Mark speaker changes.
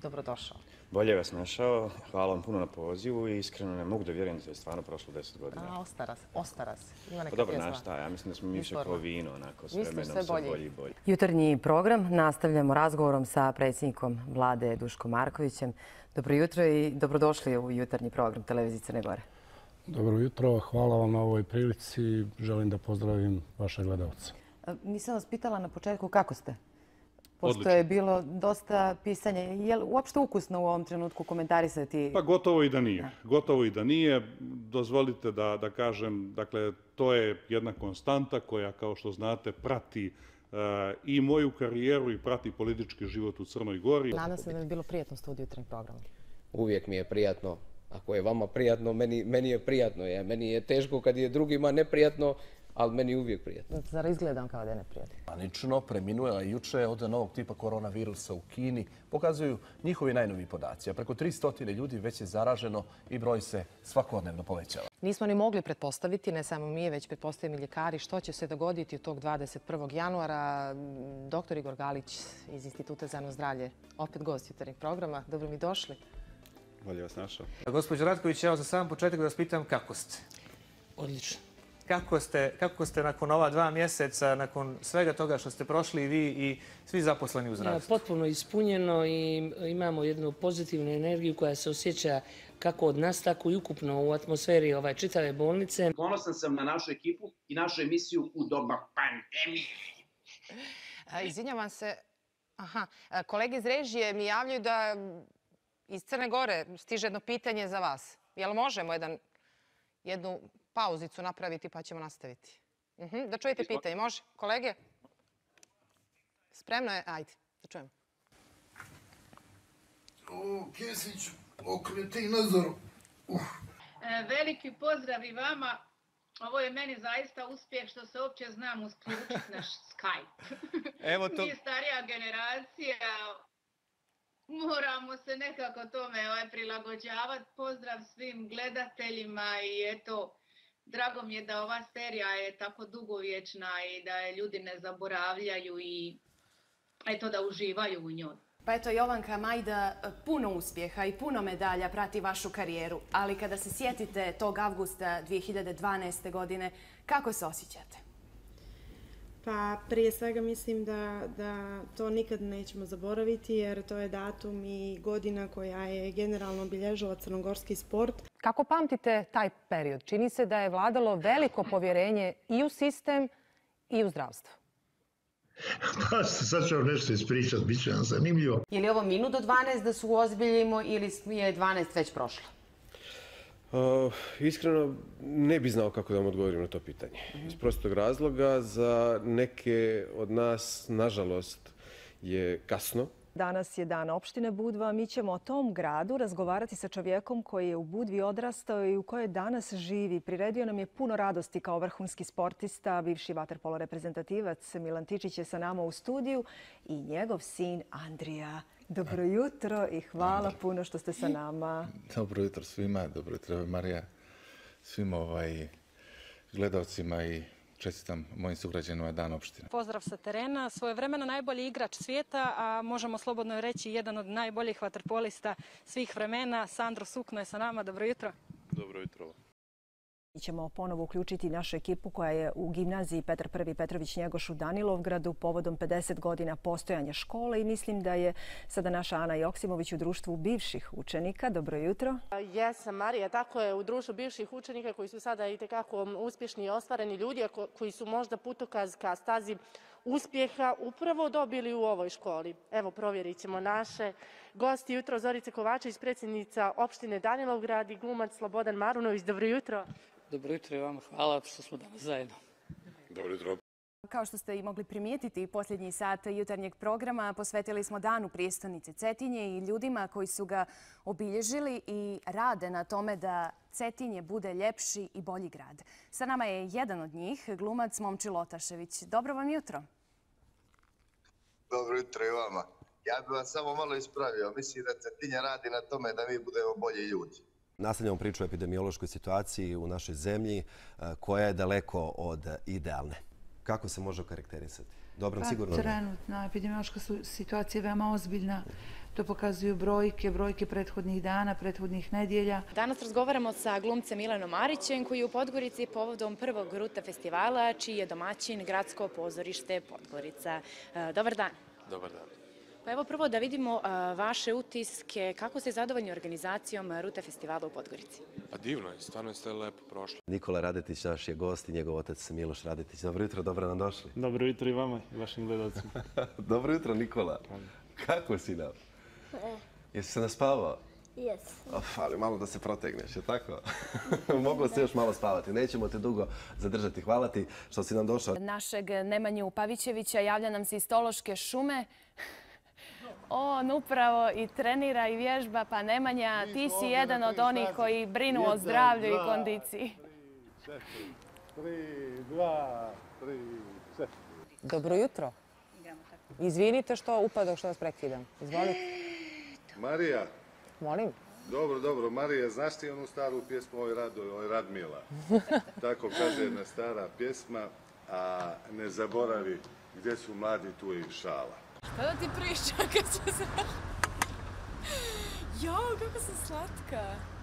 Speaker 1: dobrodošao.
Speaker 2: Bolje vas našao, hvala vam puno na pozivu i iskreno ne mogu da vjerujem da je stvarno prošlo 10 godina.
Speaker 1: Ostaras. Ima neka
Speaker 2: Dobro,
Speaker 1: pjesma.
Speaker 2: znaš šta, ja mislim da smo mi više kao vino, onako, s
Speaker 1: Mislim,
Speaker 2: vremenom
Speaker 1: sve
Speaker 2: sve bolji i bolji.
Speaker 3: Jutarnji program nastavljamo razgovorom sa predsjednikom vlade Duškom Markovićem. Dobro jutro i dobrodošli u jutarnji program televizije Crne Gore.
Speaker 4: Dobro jutro, hvala vam na ovoj prilici i želim da pozdravim vaše gledalce.
Speaker 3: Nisam vas pitala na početku kako ste? Pošto je bilo dosta pisanja. Je li uopšte ukusno u ovom trenutku komentarisati?
Speaker 5: Pa gotovo i da nije. Gotovo i da nije. Dozvolite da kažem, dakle, to je jedna konstanta koja, kao što znate, prati i moju karijeru i prati politički život u Crnoj Gori.
Speaker 1: Nadam se da mi je bilo prijatno studiju jutarnjeg programa.
Speaker 6: Uvijek mi je prijatno. Ako je vama prijatno, meni je prijatno. Meni je teško kad je drugima neprijatno, ali meni je uvijek prijatno.
Speaker 1: Zar izgledam kao da je neprijatno?
Speaker 7: Panično preminula juče od novog tipa koronavirusa u Kini. Pokazuju njihovi najnoviji podaci. A preko 300 ljudi već je zaraženo i broj se svakodnevno povećava.
Speaker 1: Nismo ni mogli pretpostaviti, ne samo mi, već pretpostavimo ljekari, što će se dogoditi od tog 21. januara. Doktor Igor Galić iz Instituta za javno zdravlje, opet gost jutarnjeg programa. Dobro mi došli.
Speaker 2: Bolje vas našao.
Speaker 8: Gospođo Ratković, evo za sam početak da vas pitam kako ste?
Speaker 9: Odlično.
Speaker 8: Kako ste nakon ova 2 mjeseca, nakon svega toga što ste prošli i vi i svi zaposleni u zdravstvu?
Speaker 9: Potpuno ispunjeno i imamo jednu pozitivnu energiju koja se osjeća kako od nas, tako i ukupno u atmosferi čitave bolnice.
Speaker 10: Ponosan sam na našu ekipu i našu emisiju u doba pandemije.
Speaker 1: Izvinjavam se. Kolege iz režije mi javljaju da iz Crne Gore stiže jedno pitanje za vas. Jel možemo jednu pauzicu napraviti pa ćemo nastaviti? Da čujete pitanje. Može? Kolege? Spremno je? Ajde, da čujemo.
Speaker 11: Kesić, okreti nazoru.
Speaker 12: Veliki pozdrav i vama. Ovo je meni zaista uspjeh što se uopće znam usključiti na Skype. Mi starija generacija moramo se nekako tome prilagođavati. Pozdrav svim gledateljima i eto, drago mi je da ova serija je tako dugovječna i da je ljudi ne zaboravljaju i eto da uživaju u njoj.
Speaker 13: Pa eto, Jovanka Majda, puno uspjeha i puno medalja prati vašu karijeru, ali kada se sjetite tog avgusta 2012. godine, kako se osjećate?
Speaker 14: Pa prije svega mislim da to nikad nećemo zaboraviti jer to je datum i godina koja je generalno obilježila crnogorski sport.
Speaker 1: Kako pamtite taj period? Čini se da je vladalo veliko povjerenje i u sistem i u zdravstvo.
Speaker 11: Pa sad ću vam nešto ispričati, bit će vam zanimljivo.
Speaker 3: Je li ovo minut do 12 da se uozbiljimo ili je 12 već prošlo?
Speaker 15: Iskreno, ne bi znao kako da vam odgovorim na to pitanje. Iz prostog razloga, za neke od nas, nažalost, je kasno.
Speaker 16: Danas je dan opštine Budva. Mi ćemo o tom gradu razgovarati sa čovjekom koji je u Budvi odrastao i u kojoj danas živi. Priredio nam je puno radosti kao vrhunski sportista, bivši vaterpolo reprezentativac Milan Tičić je sa nama u studiju i njegov sin Andrija. Dobro jutro i hvala puno što ste sa nama.
Speaker 17: Dobro jutro svima, dobro jutro Marija, svim gledalcima i čestitam mojim sugrađanima Dan opštine.
Speaker 18: Pozdrav sa terena, svojevremeno najbolji igrač svijeta, a možemo slobodno reći jedan od najboljih vaterpolista svih vremena. Sandro Sukno je sa nama, dobro jutro.
Speaker 17: Dobro jutro.
Speaker 16: Mi ćemo ponovo uključiti našu ekipu koja je u gimnaziji Petar I. Petrović Njegoš u Danilovgradu povodom 50 godina postojanja škole i mislim da je sada naša Ana Joksimović u društvu bivših učenika. Dobro jutro.
Speaker 19: Jesam Marija, tako je, u društvu bivših učenika koji su sada i tekako uspješni i ostvareni ljudi, koji su možda putokaz ka stazi uspjeha upravo dobili u ovoj školi. Evo, provjerit ćemo naše gosti jutro. Zorica Kovačević, predsjednica opštine Danilovgrad i glumac Slobodan Marunović. Dobro jutro.
Speaker 9: Dobro jutro i vam, hvala što smo danas zajedno.
Speaker 17: Dobro jutro.
Speaker 13: Kao što ste i mogli primijetiti, posljednji sat jutarnjeg programa posvetili smo danu prijestolnice Cetinje i ljudima koji su ga obilježili i rade na tome da Cetinje bude ljepši i bolji grad. Sa nama je jedan od njih, glumac Momčilo Otašević. Dobro vam jutro.
Speaker 20: Dobro jutro i vama. Ja bih vas samo malo ispravio. Mislim da Cetinje radi na tome da mi budemo bolji ljudi.
Speaker 6: Nastavljamo priču o epidemiološkoj situaciji u našoj zemlji koja je daleko od idealne.
Speaker 21: kako se može okarakterisati? Dobrom sigurno.
Speaker 22: Trenutna epidemiološka situacija je veoma ozbiljna. To pokazuju brojke prethodnih dana, prethodnih nedjelja.
Speaker 23: Danas razgovaramo sa glumcem Milanom Marićem koji je u Podgorici povodom prvog Ruta festivala, čiji je domaćin Gradsko pozorište Podgorica. Dobar dan.
Speaker 24: Dobar dan.
Speaker 23: Pa evo prvo da vidimo vaše utiske. Kako ste zadovoljni organizacijom Ruta festivala u Podgorici?
Speaker 24: Pa divno je, stvarno ste lepo prošli.
Speaker 21: Nikola Radetić naš je gost i njegov otac Miloš Radetić. Dobro jutro, dobro nam došli.
Speaker 25: Dobro jutro i vama i vašim gledalcima.
Speaker 21: Dobro jutro, Nikola. Kako si nam? Jesi se naspavao?
Speaker 26: Jes.
Speaker 21: Ali malo da se protegneš, je tako? Moglo se još malo spavati. Nećemo te dugo zadržati. Hvala ti što si nam došao.
Speaker 13: Našeg Nemanju Pavićevića javlja nam se iz Stološke šume. On upravo i trenira i vježba, pa Nemanja, ti si jedan od onih koji brinu o zdravlju i kondiciji.
Speaker 25: 3, 2, 3, 4.
Speaker 1: Dobro jutro. Izvinite što upadoh, što vas prekidam. Izvolite.
Speaker 17: Marija.
Speaker 1: Molim.
Speaker 17: Dobro. Marija, znaš ti onu staru pjesmu Oj Radmila? Tako kaže jedna stara pjesma, a ne zaboravi gdje su mladi, tu je i šala.
Speaker 27: Šta da ti pričam kad ću se... Jao, kako sam slatka.